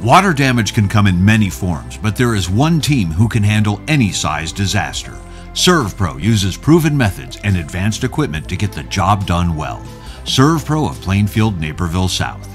Water damage can come in many forms, but there is one team who can handle any size disaster. ServPro uses proven methods and advanced equipment to get the job done well. ServPro of Plainfield, Naperville South.